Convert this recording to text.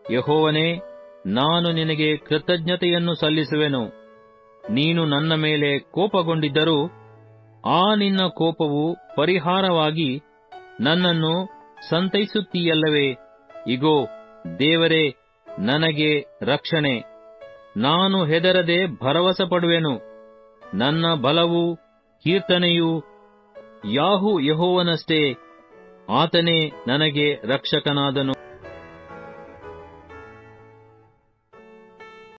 ಯೆಹೋವನೇ, ನಾನು ನಿನಗೆ ಕೃತಜ್ಞತೆಯನ್ನು ಸಲ್ಲಿಸುವೆನು. ನೀನು ನನ್ನ ಮೇಲೆ ಕೋಪಗೊಂಡಿದ್ದರೂ ಆ ನಿನ್ನ ಕೋಪವು ಪರಿಹಾರವಾಗಿ ನನ್ನನ್ನು ಸಂತೈಸುತ್ತೀಯಲ್ಲವೇ? ಇಗೋ, ದೇವರೇ ನನಗೆ ರಕ್ಷಣೆ. ನಾನು ಹೆದರದೆ ಭರವಸೆ ಪಡುವೆನು. ನನ್ನ ಬಲವೂ ಕೀರ್ತನೆಯೂ ಯೆಹೋವನಷ್ಟೇ. ಆತನೇ ನನಗೆ ರಕ್ಷಕನಾದನು.